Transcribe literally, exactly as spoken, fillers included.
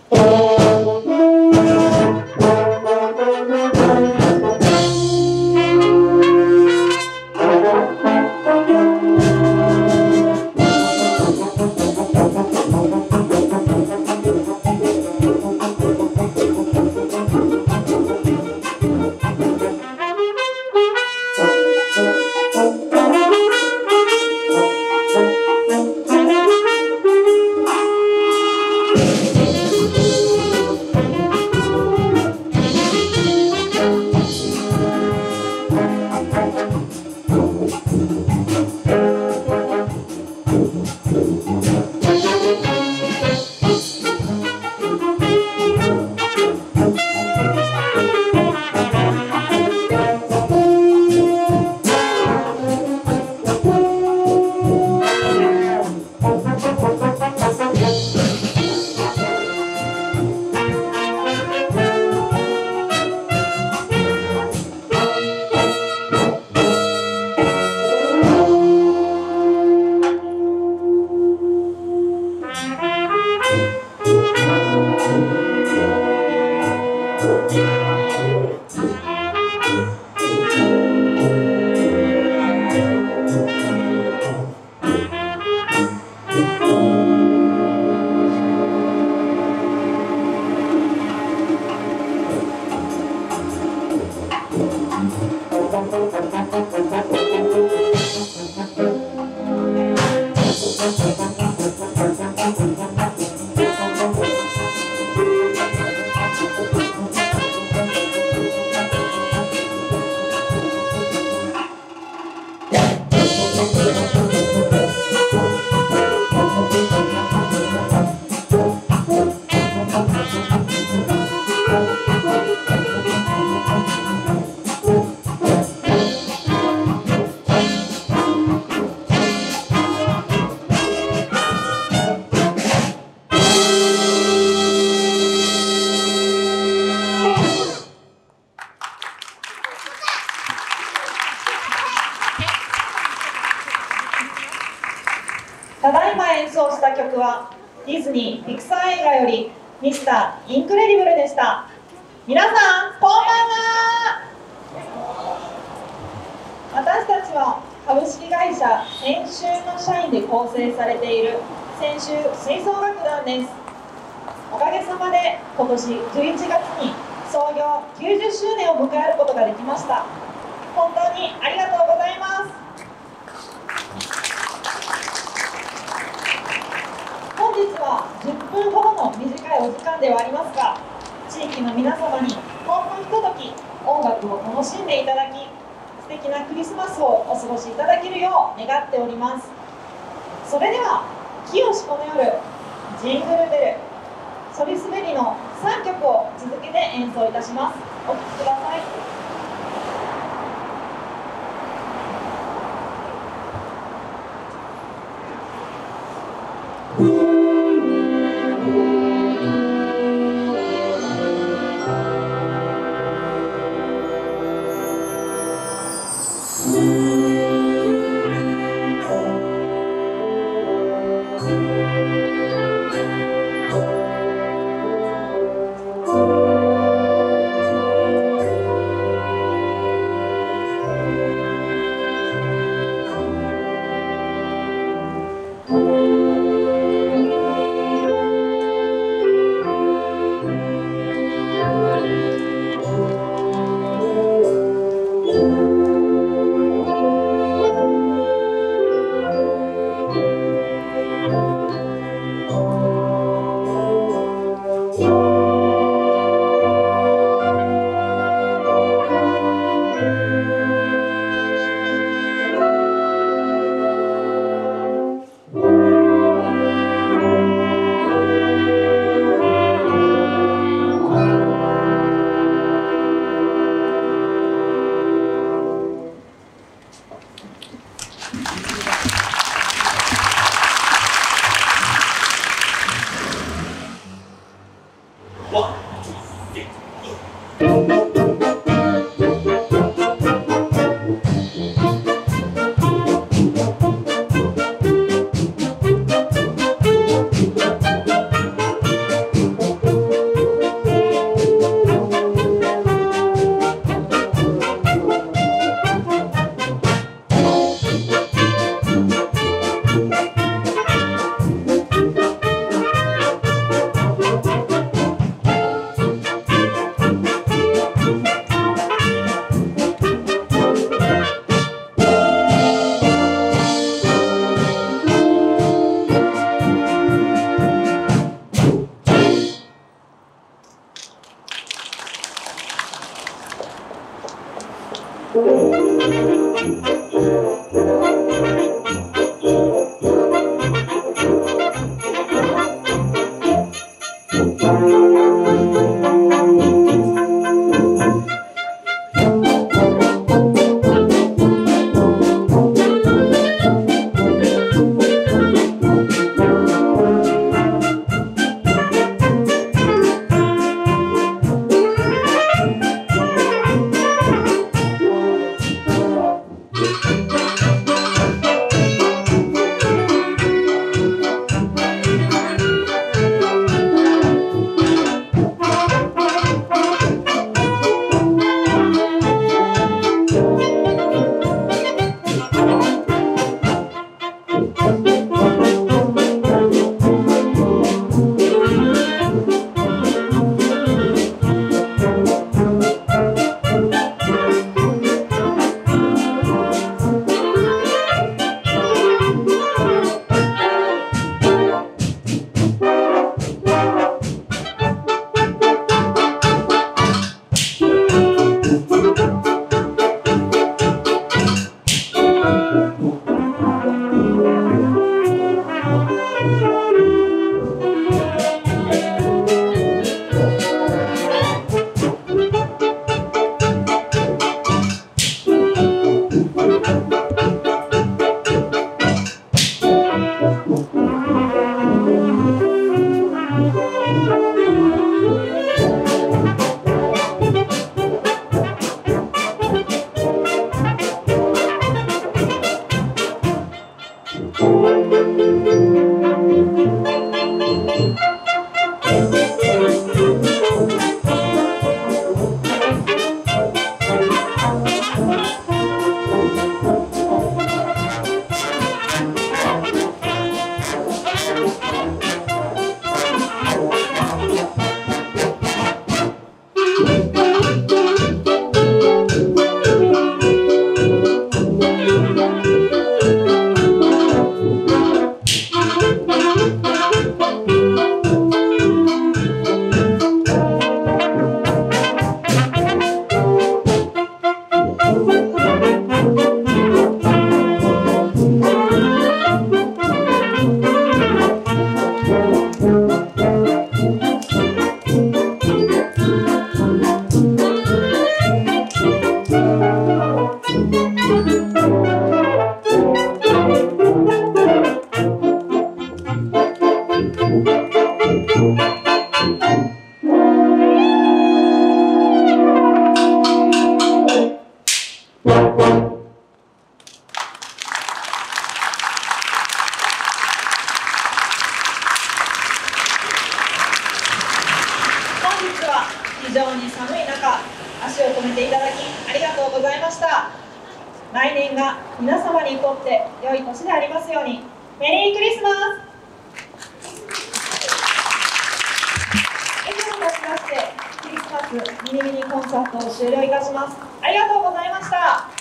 ただいま演奏した曲はディズニー・ピクサー映画よりミスター・インクレディブルでした。皆さんこんばんは。私たちは株式会社専修の社員で構成されている専修吹奏楽団です。おかげさまで今年じゅういちがつに創業きゅうじゅっしゅうねんを迎えることができました。本当にありがとうございます。本日はじゅっぷんほどの短いお時間ではありますが、地域の皆様にほんのひととき音楽を楽しんでいただき、素敵なクリスマスをお過ごしいただけるよう願っております。それでは「きよしこの夜」「ジングルベル」「そりすべり」のさんきょくを続けて演奏いたします。お聴きください。「 非常に寒い中、足を止めていただきありがとうございました。来年が皆様にとって良い年でありますように。メリークリスマス。以上をもちましてクリスマスミニミニコンサートを終了いたします。ありがとうございました。